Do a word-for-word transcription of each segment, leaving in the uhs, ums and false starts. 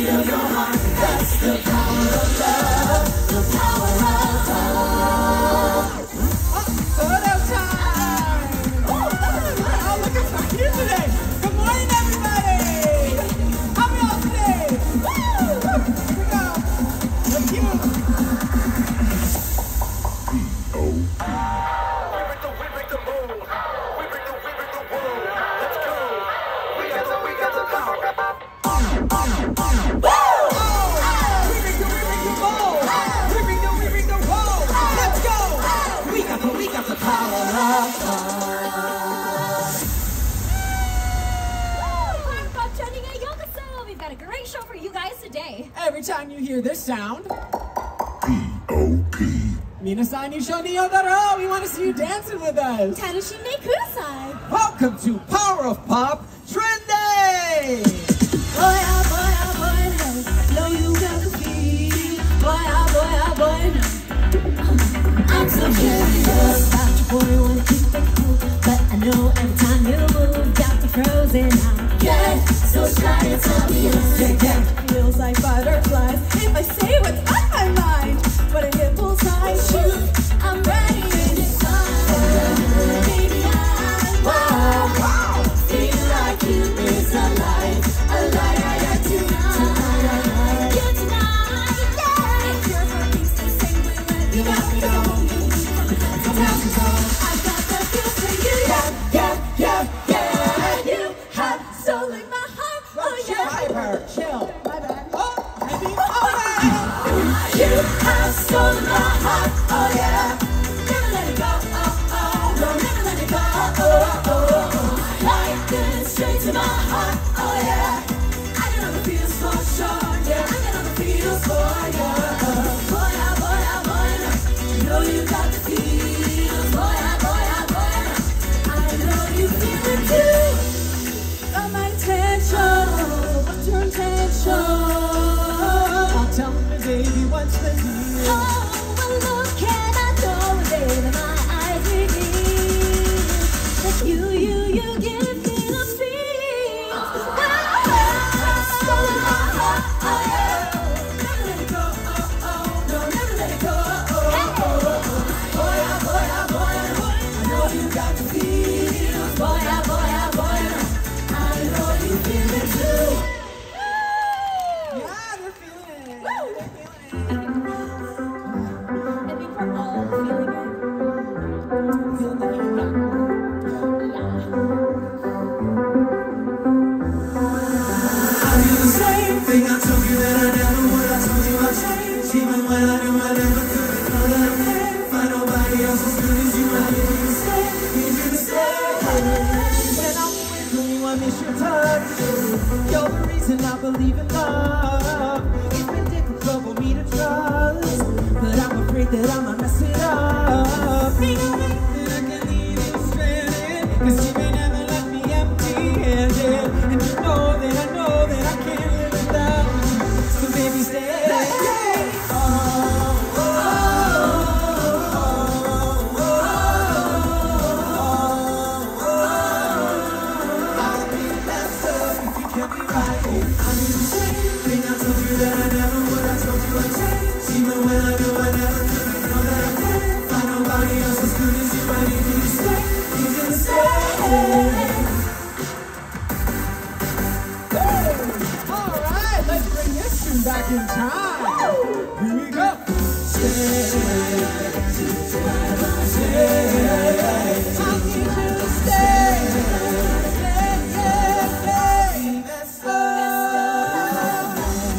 beat of your heart. That's the power of love, the power of love. Oh, photo time! Oh, look at who's here today. Good morning, everybody! How are we all today? Woo! Here we go. Thank you. We break the, we break the mold. We break the, we break the world. Let's go. We got the, we got the power. Woo! We bring the, we bring the roll. We bring the, we bring the roll. Let's go. We got the, we got the power of love. Pop Trending at Yokoso. We've got a great show for you guys today. Every time you hear this sound, P O P. Minasan Yushoni Yodaro, we want to see you dancing with us. Tanoshinde Kudasai. Welcome to Power of Pop Trending! Boy, ah, boy, ah, boy, no. Know you got the key. Boy, ah, boy, ah, boy, no. I'm so curious about your boy, wanna keep it cool. But I know every time you move, got the frozen out. Yeah, so shy and obvious. Yeah, yeah. Feels like butterflies if I say what's on my mind. But I hit bullseye, shoot, I'm ready anytime. Baby, I wow, wow. Feel like you is alive, alive, alive tonight. You tonight, yeah. If you're for peace, they say we let you got me going. I've got the feel for you, yeah, yeah, yeah, yeah. You have soul in my heart, oh yeah. Hyper, chill. My bad. Oh, heavy. Oh, You have soul in my heart, oh yeah. Never let it go, oh oh. No, never let it go, oh oh oh. Life is straight to my heart, oh yeah. I get on the feels for sure, yeah. I get on the feels for you. Boy, ah, boy, ah, boy, no. You know you got the feels. Boy, ah, boy, ah, boy, no. I know you feel it too. Got my attention, what's your intention? I'll tell me, baby, what's the deal? Oh, well, look at that door, baby, my eyes reveal that you, you, you give me the feels. Oh, soul in my heart, oh yeah. Never let it go, oh oh, no, never let it go, oh oh. Boy, ah, boy, ah, boy, I know you got the feels. Boy, ah, boy, ah, boy, I know you feel it too. Yeah, they're feeling it. They're feeling it. I think we're all feeling it. Feeling the heat. I do the same thing I told you that I never would. I told you I'd change, even when I knew I never could. Know that I can't find nobody else as good as you. I need you to stay, need you to stay. When I'm away from you, I miss your touch. You're the reason I believe in love. It's been difficult for me to trust, but I'm afraid that I might mess it up. Ain't no way that I can leave you stranded, 'cause you may never let me empty-handed. And you know that I know that I can't live without you. So baby, stay. Oh, oh, oh, oh, oh, oh. I'll be the best of if you kept me right. I do the same thing I told you that I never would. I told you I'd change, even when I knew I never could. Know that I can't find nobody else as good as you. I need you to stay, need you to stay. All right, let's bring this tune back in time. Here we go. Stay, stay. I need you to stay. Stay, stay, stay. That's love.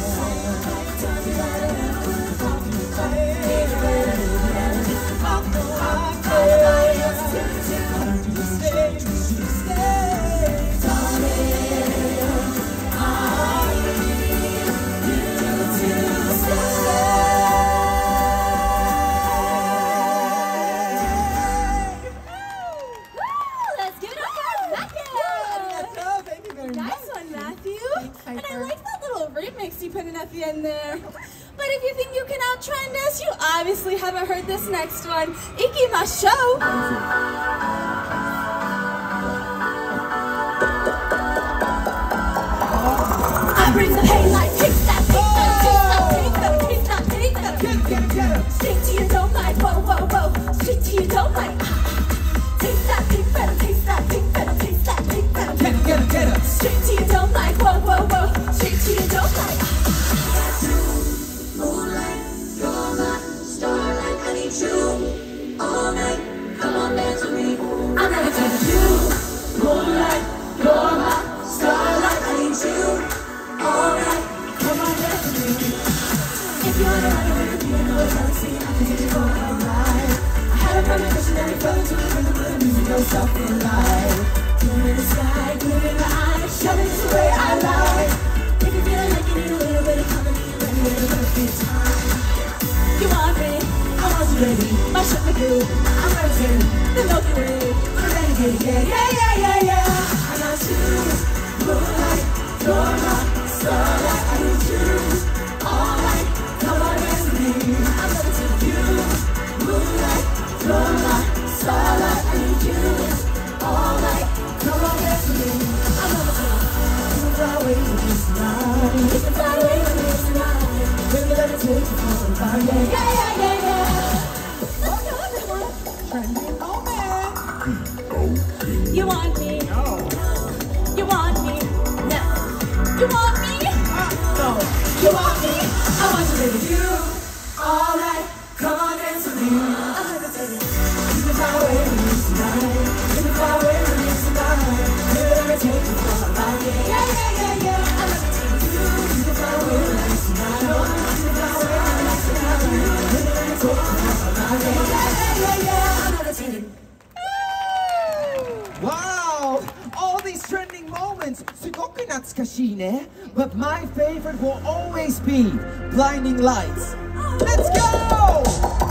Let's give it up for Matthew. Nice one, Matthew. And I like that little remix you put in at the end there. But if you think you can out-trend us, you obviously haven't heard this next one. Ikimashou. I bring the pain like kick that If you wanna run away with me, you know it's hard to see. I can take you for a ride. I had a premonition that we fell into the rhythm of the music, no self-delight. Blue in the sky, blue in the eyes, shoving this way I lie. If you feel like you need a little bit of company, let me in the first good time. You want me, I want you, baby. My ship with you, I'm ready. The Milky Way, I'm ready, yeah, yeah, yeah, yeah, yeah. I got you, moonlight, you're my starlight. I need you all night. Come on, dance with me. I'm ready to you, moonlight, you're my starlight. I need you all night. Come on, dance with me. I'm ready to you can fly away with me tonight. You can fly away with me tonight. Baby, let me take you for a ride. Yeah, yeah, yeah, yeah, yeah. Let's go, everyone. Trending moment. You want me? No. You want me? No. You want me? No. You want me? I want you, baby. You all night. Come on, dance with me. I'm hesitating. You can fly away with me tonight. You can fly away with me tonight. Baby, let me take you for a ride. Yeah, yeah, yeah, yeah, yeah. I'm hesitating. You, you can fly away with me tonight. You can fly away with me tonight. Baby, let me take you for a ride. Yeah, yeah, yeah, yeah. I'm hesitating. Wow! All these trending moments, すごく懐かしいね. But my favorite will always be Blinding Lights. Let's go!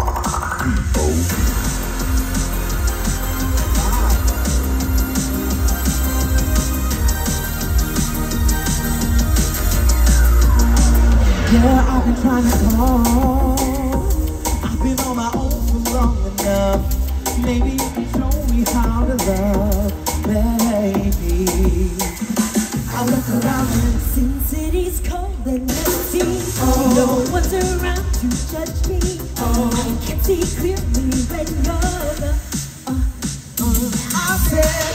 Yeah, I've been trying to call. I've been on my own for long enough. Maybe you can show me how to love, baby. I look around and Sin City's cold and empty. Oh. No one's around to judge me. Oh. I can't see clearly when you're the. Uh, uh. I said,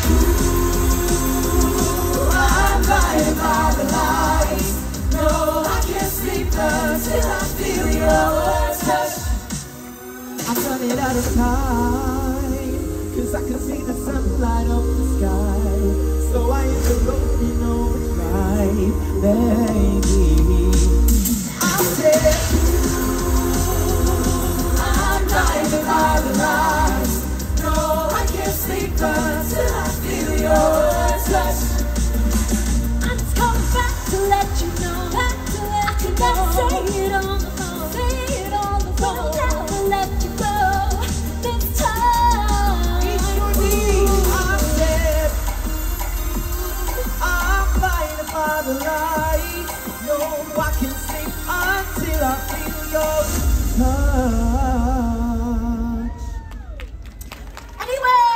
Ooh, I'm blinded by the lights. No, I can't sleep until I feel your touch. I'm running out of time, 'cause I can see the sun light up the sky. So I hit the road in overdrive, baby. I said, I'm blinded by the lights. No, I can't sleep until I feel your touch. I'm just coming back to let you know. Back to let I can never say it on the phone. Say it on the phone. I'll never let you go this time. it's your need. I said, I'm blinded by the light. No, I can sleep until I feel your touch. Anyway!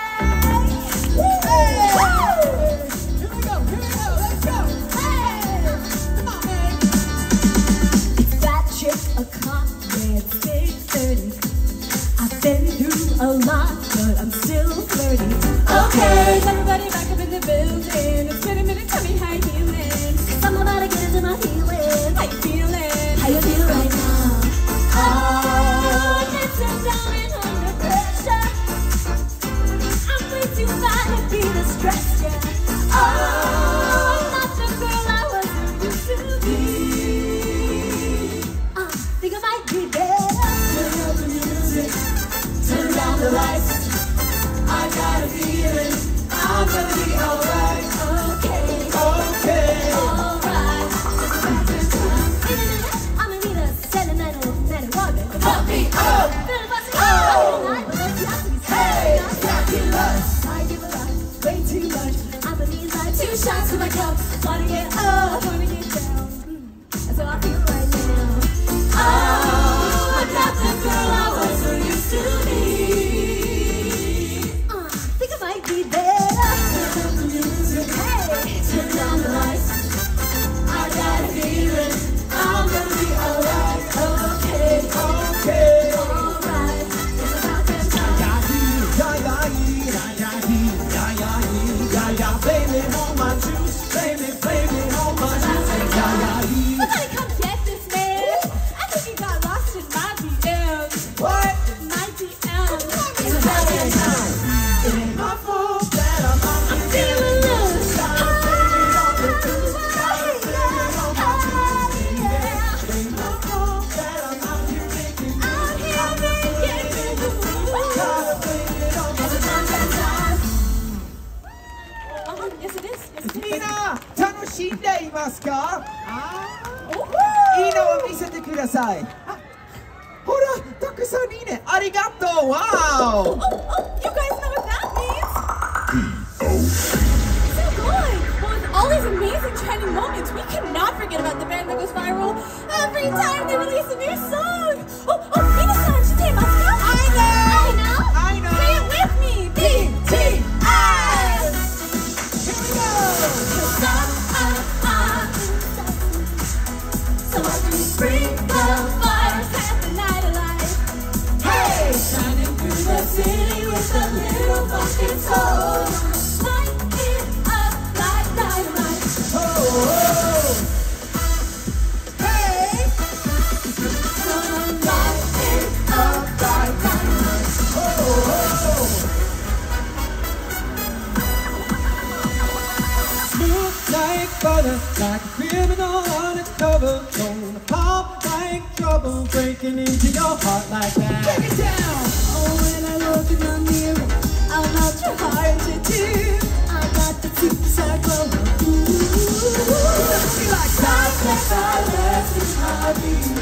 Hey! Here we go, here we go, let's go. Hey! Come on, man. It's that chick o'clock, yeah, it's six thirty. I've been through a lot, but I'm still flirty. Okay, everybody back up in the building. It's been a minute, tell me how you feeling. I'm about to get into my feelings. How you feeling? How you feel right now? Oh, it's a down and under pressure. I'm way too fine to be distressed, yeah. Oh, I'm not the girl I was used to be. I think I might be better. Turn up the music, Turn down the lights. I got a feeling I'm gonna be alright. Okay. Okay. Alright. I'ma need a sentimental man woman to pump me up. Feeling fussy all night, but let's not to be Hey, scared. give us I give a lot, way too much. I'ma need like two shots to my cup. Wanna get up, wanna get down. Mm, that's how I feel right now. Oh, I'm not the girl I was so used to be. Uh, think I might be better. ください。あ、ほら、たくさんいいね。ありがとう。わ Oh, ー oh, you guys know what that means? So good. Well, with all these amazing trending moments, we cannot forget about the band that goes viral every time they release a new song. Oh, oh, Mina-san, shitemasu ka? I know. I know. I know. Say it with me. B T S. Here we go. So I can bring the fire, set the night alight. Hey, shining through the city with a little funky soul. Light it up like dynamite. Oh, oh. Hey, gonna light it up like dynamite. Oh, oh. Smooth like butter, like a criminal undercover. Gonna pop like trouble, breaking into your heart like that. Break it down. Oh, when I look in the mirror, I'll melt your heart into two. I got the superstar glow. Ooh, Be like stop that silence in heartbeat.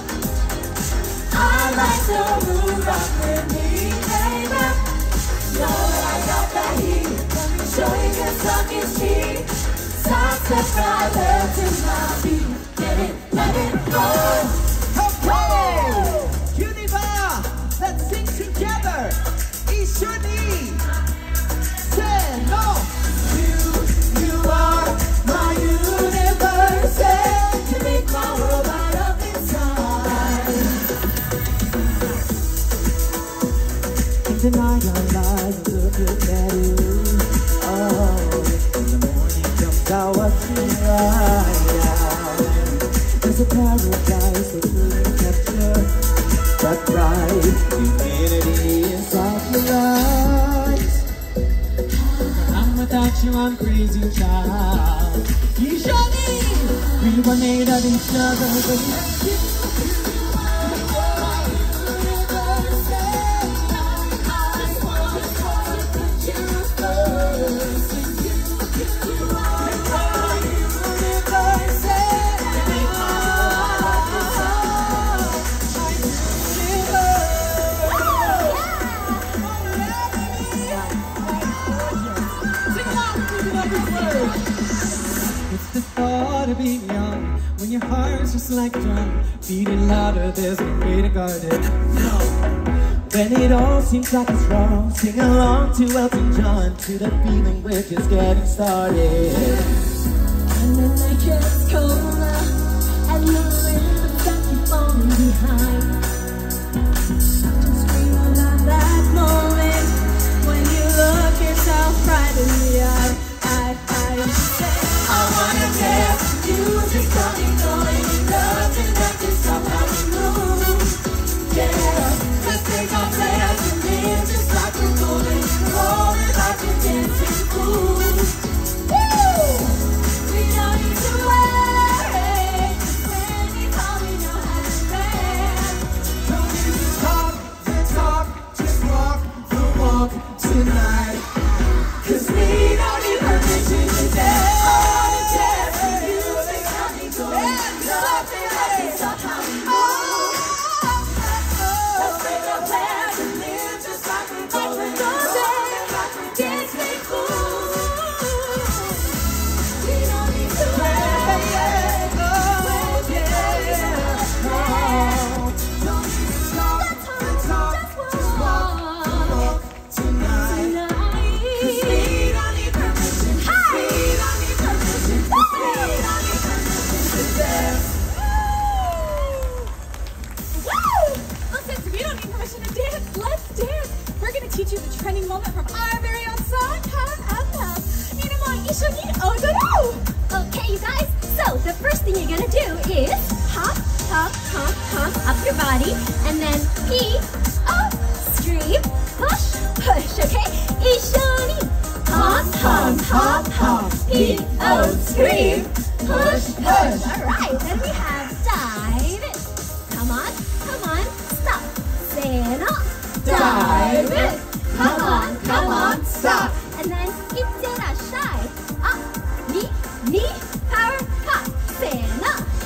I like the moon rock with me, baby. Know that I got that heat. Let me show you your suck is cheap. Stop that silence in my beat. Get it, let it go. Okay! Univa! Let's sing together! Ishuni! Say no! You, you are my universe. You make my world light up inside. In the night I lie and look at you. Oh, in the morning comes out what's right. There's a paradise that couldn't capture that bright humanity inside your eyes. When I'm without you, I'm crazy, child. Usually, we were made of each other, but it's the thought of being young, when your heart's just like a drum, beating louder, there's no way to guard it. No. When it all seems like it's wrong, sing along to Elton John, to the feeling we're just getting started. And the night gets colder, and the rhythm's got you falling behind. Just dream about that moment when you look yourself right in the eye. I, I say, I wanna dance. Music got me going, nothing that can stop how we move. Yeah, let's take our plans and live just like we're golden, rolling like a dancing fool. Woo! We don't need to worry when you call me, know how to dance. Don't you just talk the talk, just walk the walk tonight. Cause we don't need permission to dance. I wanna dance. Music got me going. Nothing that can stop how we move. Let's break our plans and live just like we're golden, rolling like we're dancing fools. We don't need to worry when you call me, know how to dance. Don't you just talk the talk, just walk the walk tonight. Cause we don't need permission. We don't need permission. We don't need permission to dance. Woo! Well, since we don't need permission to dance, let's dance. We're gonna teach you the trending moment from our very own song, Power of Love. Minamon, ishoni odoru! Okay, you guys, so the first thing you're gonna do is hop, hop, hop, hop up your body, and then P, up, scream, push, push, okay? Ishoni, hop, hop, hop, hop, P, O, scream, push, push. Alright, then we have dive it. Come on, come on, stop. Sena, dive it. Come on, come on, stop. And then itterashai, up, knee, knee, power, pop, Sena.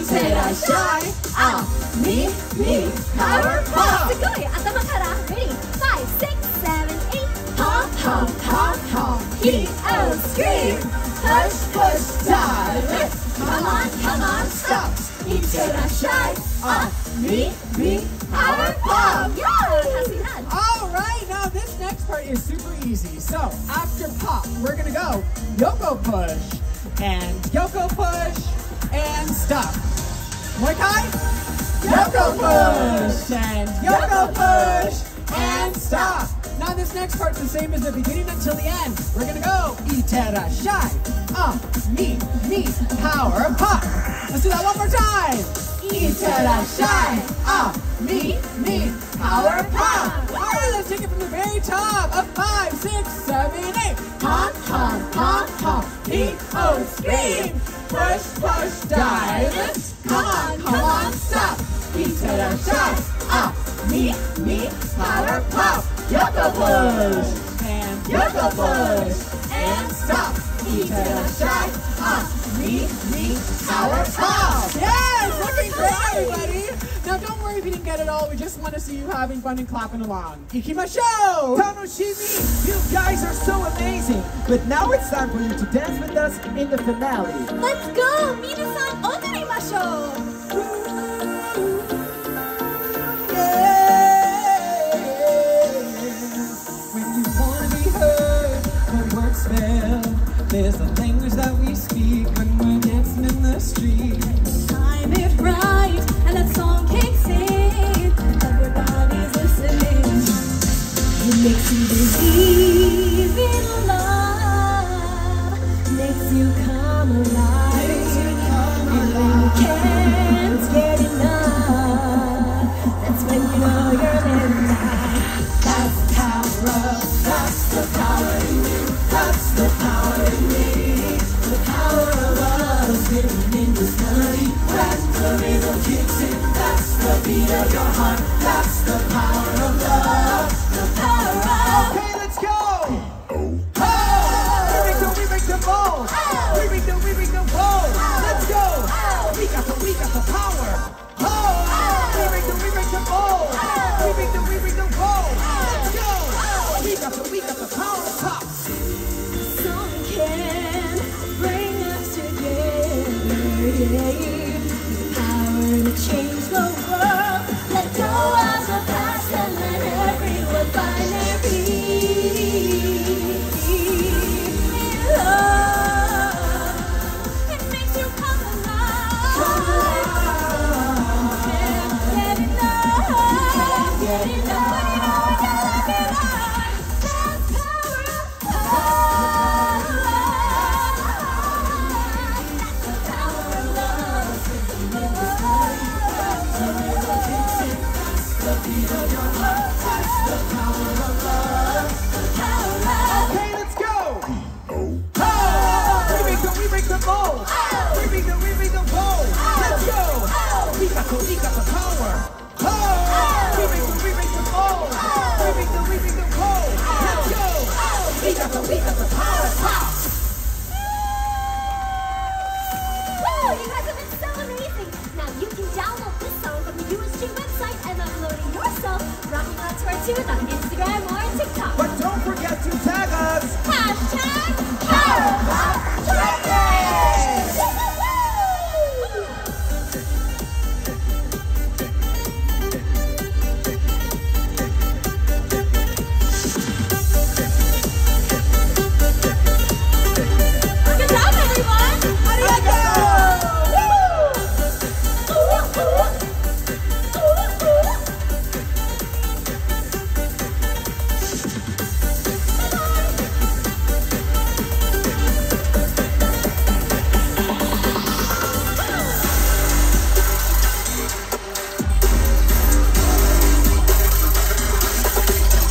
itterashai. Ah, me, me, power pop. すごい頭から Ready five six seven eight Hop, hop, hop, hop. He oh scream. Push, push, dive. Come on, come on, stop. Itterashai. Ah, me, me, power pop. Yeah! All right, now this next part is super easy. So after pop, we're gonna go Yoko push and Yoko push and stop. Moikai? Yoko push and Yoko push and stop. Now this next part's the same as the beginning until the end. We're gonna go itterashai. Ah, me, me, power pop. Let's do that one more time. Itterashai. Ah, me, me, power pop. All right, let's take it from the very top. Up five, six, seven, eight. Hop, hop, hop, hop. He oh scream. Push, push, dive. Come on, come on, stop. Itterashai. Ah, me, me, power pop. Yoko push And Yoko push and stop. Itterashai. Ah, me, me, power pop. yes, looking great, everybody. Now don't worry if you didn't get it all. We just want to see you having fun and clapping along. Ikimashou! Tanoshimi, you guys are so amazing. But now it's time for you to dance with us in the finale. Let's go! Minasan, odorimashou! When you wanna be heard, but words fail. There's a language that we speak when we're dancing in the street. Time it right, and that song kicks in. Everybody's listening. It makes you believe in love, makes you come alive. And when you can't get enough, that's when you know you're living life. That's the power of, that's the power in you. That's the power in me. The power of us living in this melody. When the rhythm kicks in, that's the beat of your heart.